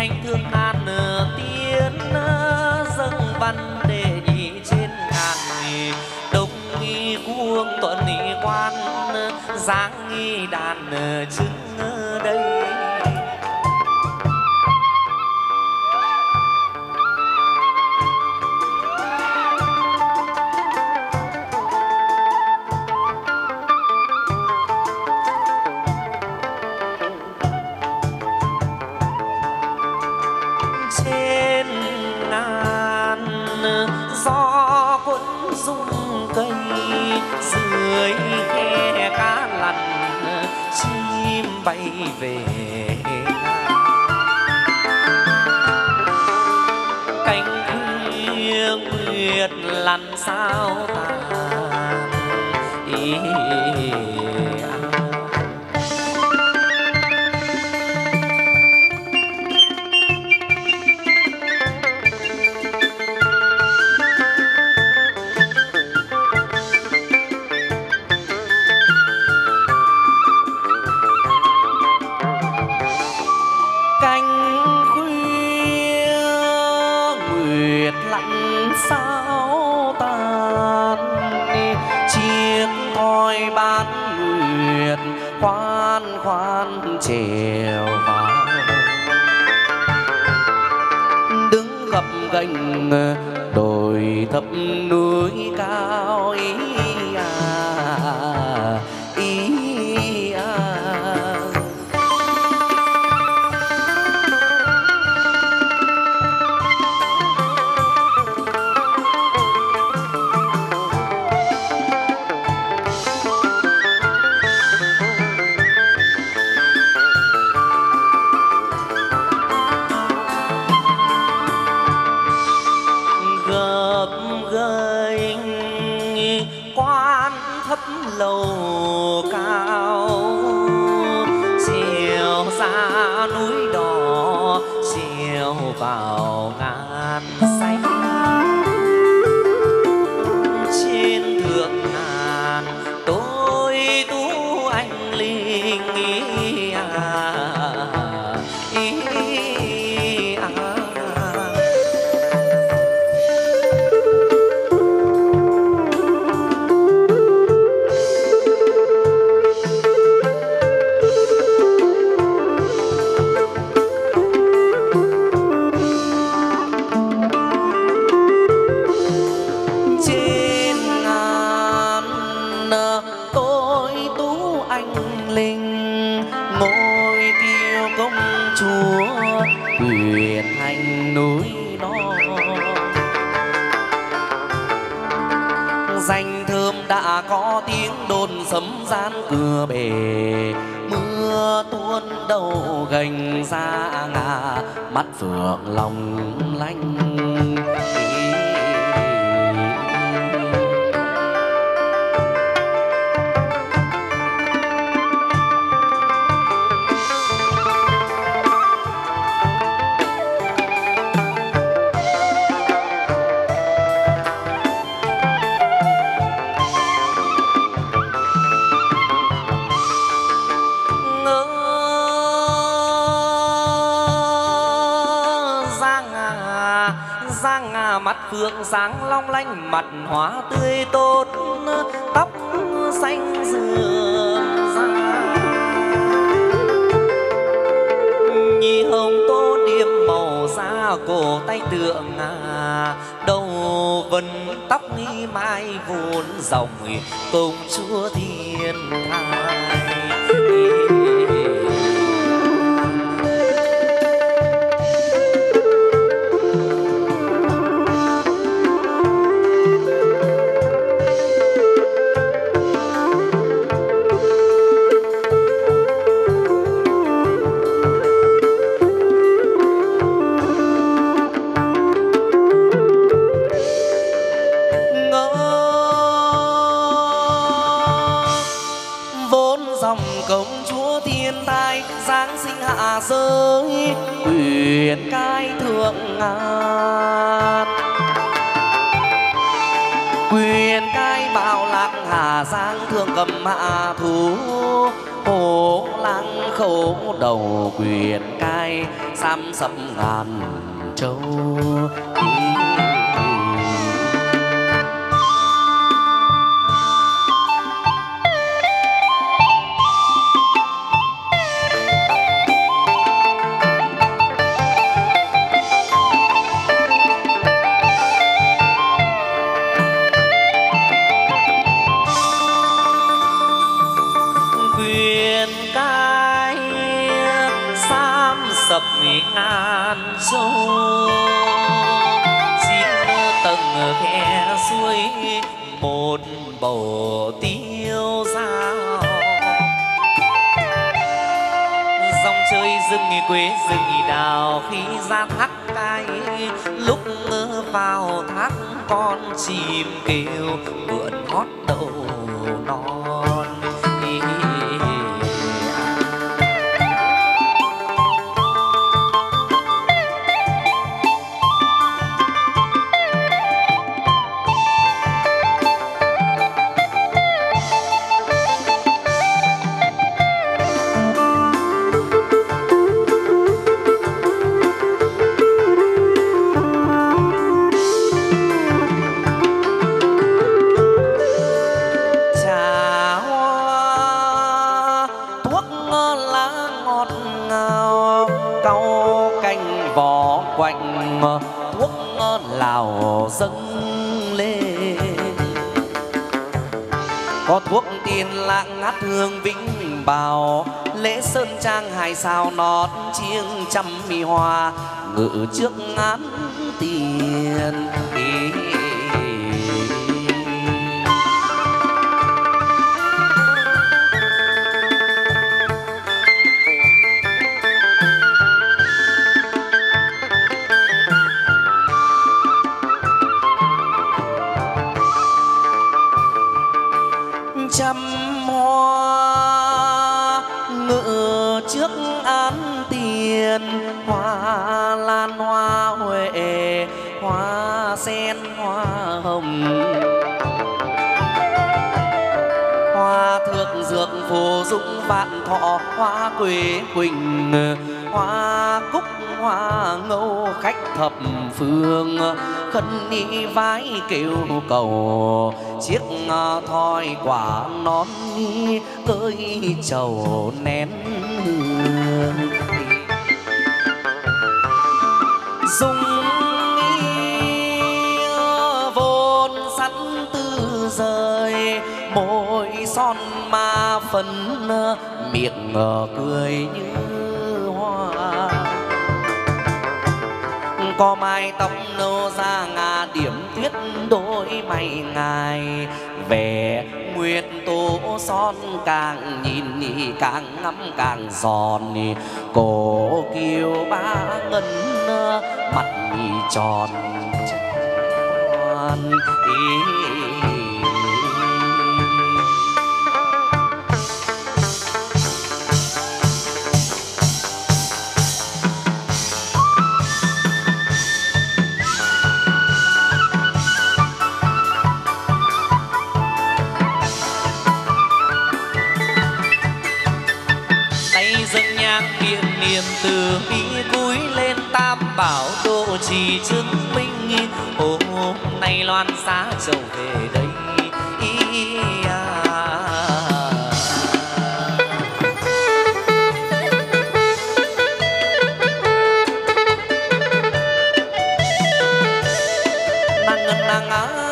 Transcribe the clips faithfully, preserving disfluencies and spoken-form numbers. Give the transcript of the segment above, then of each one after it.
cánh thương ngàn tiên dâng văn để nhị trên ngàn đông nghi cuông tuần nghi quan dáng nghi đàn trứng đây. Bay về cánh khuya nguyệt lặn sao tàn ý. Khoan khoan trèo vào đứng gập ghềnh đồi thấp núi cao ý à, ý à. Lầu cao chiều ra núi đỏ chiều vào ngàn xanh trên thượng ngàn tôi tú anh linh ý à, ý à. Danh thơm đã có tiếng đồn sấm gian cửa bể mưa tuôn đầu gành ra ngả mắt phượng lòng lanh. Mắt phượng sáng long lanh mặt hóa tươi tốt tóc xanh rườm rà nhi hồng tô điểm màu da cổ tay tượng à đầu vân tóc nghi mai vốn dòng công chúa thiên thai. Giới quyền cai thượng ngàn quyền cai bảo lạc Hà Giang thương cầm hạ thú hồ lang khẩu đầu quyền cai nay xám sập ngàn châu. Sập ngàn châu chín tầng khe suối một bầu tiêu dao dòng chơi rừng quê rừng đào khi ra thác cay lúc vào thác con chim kêu vượn hót đầu non. Thuốc lào dâng lên có thuốc tiên lãng ngát hương vĩnh bào lễ sơn trang hai sao nót chiêng trăm mi hoa ngự trước ngán tiền. Trăm hoa ngự trước án tiền hoa lan hoa huệ hoa sen hoa hồng hoa thược dược phù dung vạn thọ hoa quế quỳnh hoa cúc hoa ngâu khách thập phương khấn ni vái kêu cầu chiếc thoi quả nón cơi trầu nén hương dung vốn sẵn tư rời môi son ma phấn miệng cười như hoa có mái tóc nâu da ngà điểm tuyết đôi mày ngài vẻ nguyệt tô son càng nhìn càng ngắm càng giòn cổ kiều ba ngân mặt tròn tròn từ bi cúi lên tam bảo độ trì chứng minh hôm nay loan giá trầu về đây ý à. Nàng ngân nàng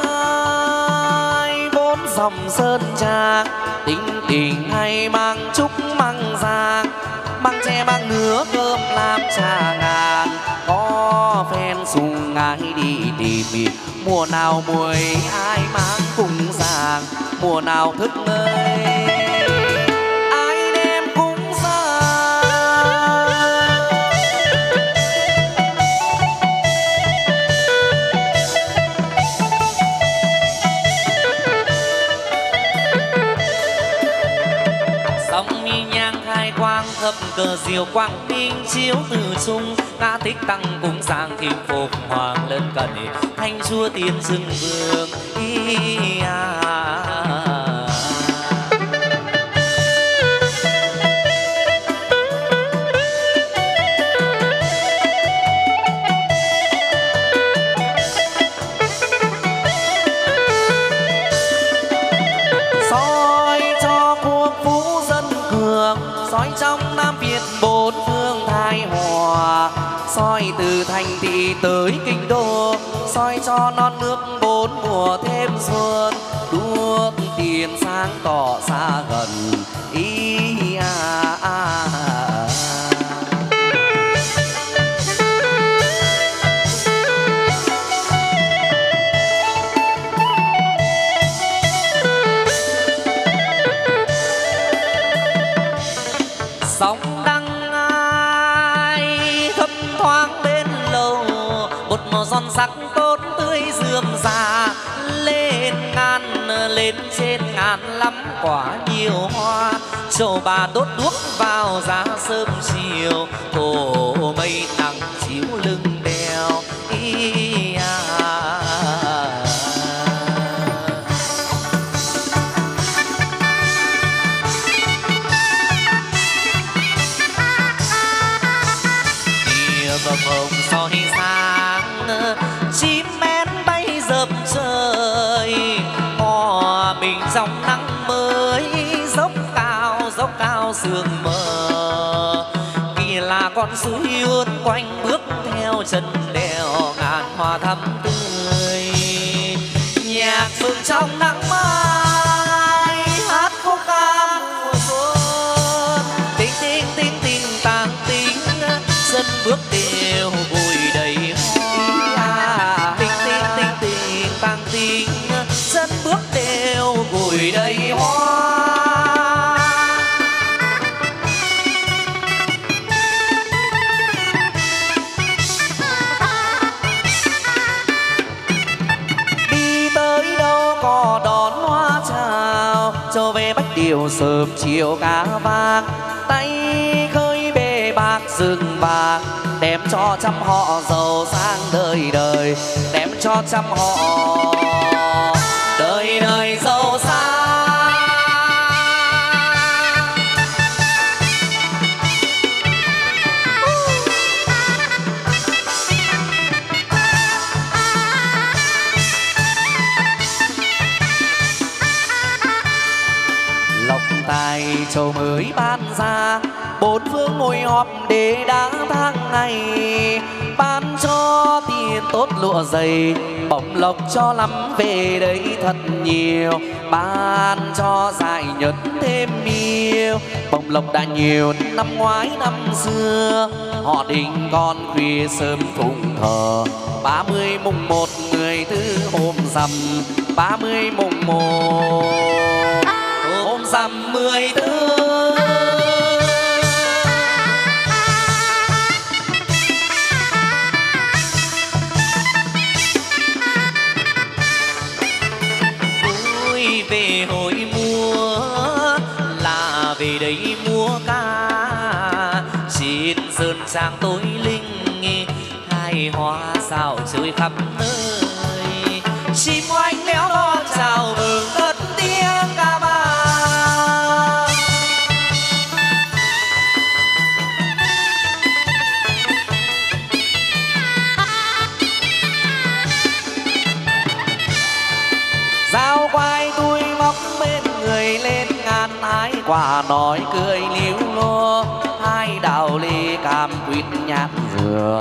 ái bốn dòng sơn trang tình tình hay mang chúc mang giang mang tre mang nứa cơm làm trà ngàn có phen sùng ai đi tìm mùa nào muội ai mang cùng giang mùa nào thức ngơi ai đem cúng giang sông mi nhang khai quang thập cờ diệu quang minh chiếu từ trung ca thích tăng cúng giang thiêm phục hoàng lân cận thanh chúa tiên dương vương ý à. hòa, soi từ thành thị tới kinh đô, soi cho non nước bốn mùa thêm xuân, đuốc tiền sáng tỏ xa gần ý à, à, à. Sóng đăng ai thấp thoáng bên lầu, một màu son sắc tốt tươi rườm rà, lên ngàn lên trên ngàn lắm quả nhiều hoa, trầu bà đốt đuốc vào giá sớm chiều, thổ mây nắng chiếu lưng đèo ý à. Vầng hồng soi sáng, chim én bay dập trời, hòa mình trong nắng mới, dốc cao dốc cao sương mờ, kỳ là con suối ướt quanh bước theo chân đèo, ngàn hoa thắm tươi, nhạc mừng trong nắng mai, hát khúc ca mùa xuân, tinh tinh tinh tinh tàng tinh, dân bước đều vui đầy hoa, tinh tinh tinh tinh tàng tinh, dân bước đều vui đầy hoa. Đi tới đâu có đón hoa chào, cho về bách điều sớm chiều cá vàng, tay khơi bê bạc rừng bạc, đem cho trăm họ giàu sang đời đời, đem cho trăm họ đời đời giàu sang. Lộc tài châu mới ban ra, bốn phương ngồi họp để đã tháng ngày, ban cho tiền tốt lụa dày, bổng lộc cho lắm về đây thật nhiều, ban cho dài nhật thêm yêu, bổng lộc đã nhiều năm ngoái năm xưa, họ đình con khuya sớm phụng thờ, ba mươi mùng một người thứ hôm rằm, ba mươi mùng một hôm rằm mười tư. Về hội múa là về đây múa ca, trên sơn trang tối linh, hai hoa sao chơi khắp nơi, chim oanh léo lo chào mừng cất tiếng ca vang. Giao quay tôi móc bên người lên ngàn hái quả nói cười líu lo, hai đào lê cam quýt nhát dừa.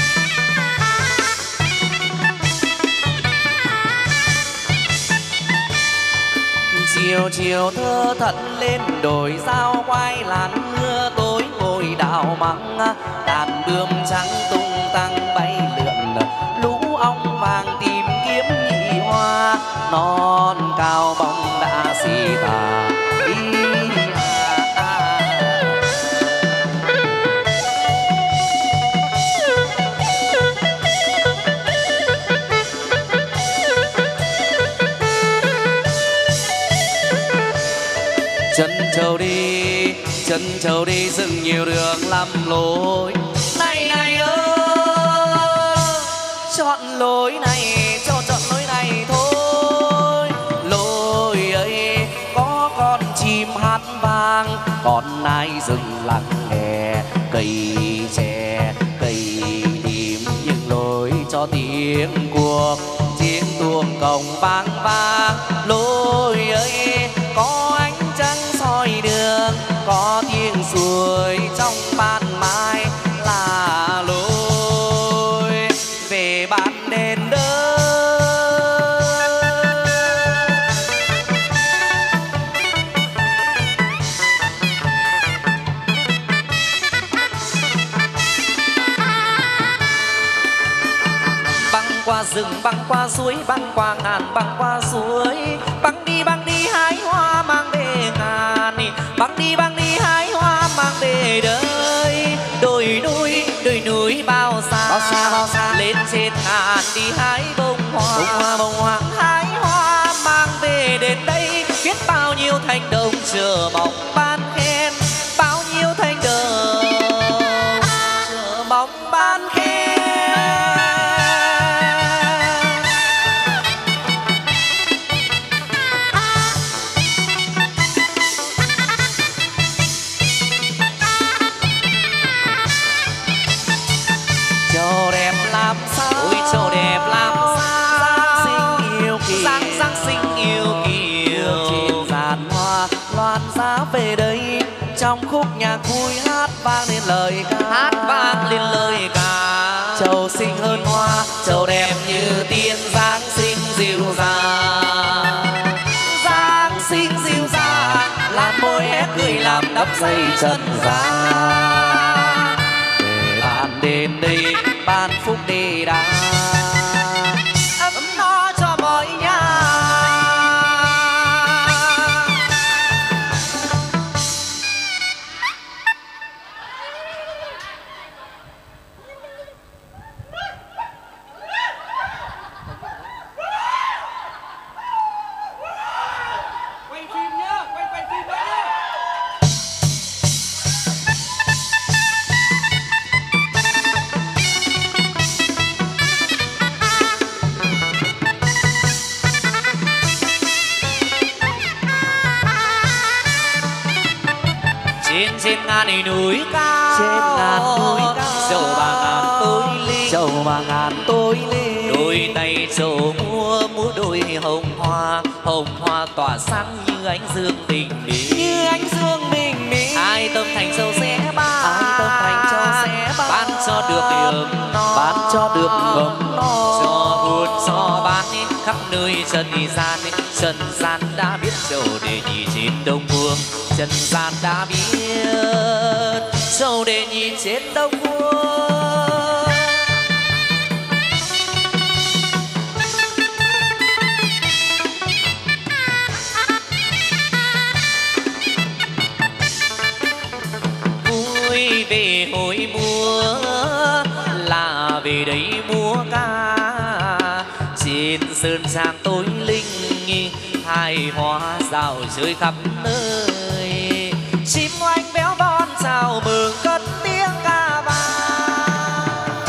Chiều chiều thơ thận lên đồi giao quay làn mưa, tối ngồi đào măng đàn bướm trắng tung tăng bay lượn, lũ ong vàng tìm kiếm nhị hoa, non cao bóng đã xì tà đi. Chân trâu đi, chân trâu đi rừng nhiều đường lắm lối, này này ơi, chọn lối này, cho chọn lối này thôi. Lối ấy có con chim hát vang, con nai rừng lặng nghe, cây tre cây niệm những lối cho tiếng cuộc, tiếng tuồng cổng vang vang. Lối ấy có ánh trăng soi đường, có tiếng suối trong ban mai là lối qua rừng băng qua suối băng qua ngàn băng qua suối băng đi băng đi hái hoa mang về ngàn băng đi băng đi hái hoa mang về đời đồi núi đồi núi bao xa bao xa bao xa lên trên ngàn đi hái bông hoa bông hoa bông hoa hái hoa mang về đến đây biết bao nhiêu thanh đồng chờ mong ban khen bao nhiêu thanh đồng chờ mong ban khen. Châu đẹp làm sao Ôi châu đẹp làm sao sinh yêu kiều Giáng Giáng sinh yêu kiều trên giàn hoa loan giá về đây trong khúc nhạc vui hát vang lên lời ca hát vang lên lời ca. Châu xinh hơn hoa châu đẹp như tiên Giáng sinh dịu dàng Giáng sinh dịu dàng làm môi hé cười làm đắp dây chân dài để bạn đến đây ban phúc đi đã ấm no cho mọi nhà. Quay phim nhá, quay quay phim đấy nhá. Trên trên ngàn núi cao trên ngàn núi cao dầu ba ngàn tôi linh dầu ba ngàn tôi lên đôi tay trầu mua múa đôi hồng hoa hồng hoa tỏa sáng như ánh dương bình minh như ánh dương bình minh ai tâm thành châu sẽ ban ai tâm thành châu sẽ ban ban cho được ấm no ban cho được ấm no cho buồn cho bán khắp nơi trần gian trần gian đã biết châu đề nhị trên đông phương trần gian đã biết châu đề nhị trên đông phương. Vui về hồi mùa là về đây múa ca trên sơn trang tối linh hai hoa rào chơi khắp nơi chim oanh béo bon chào mừng cất tiếng ca vang.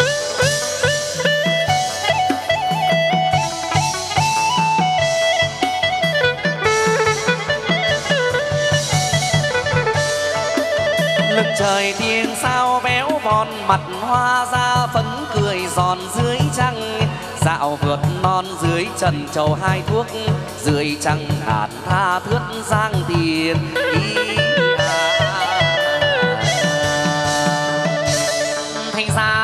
lưng trời tiếng sao béo von mặt hoa ra phấn cười giòn dưới trăng dạo vượt non dưới trần trầu hai thuốc dưới trăng hạt tha thướt giang tiền Thành ra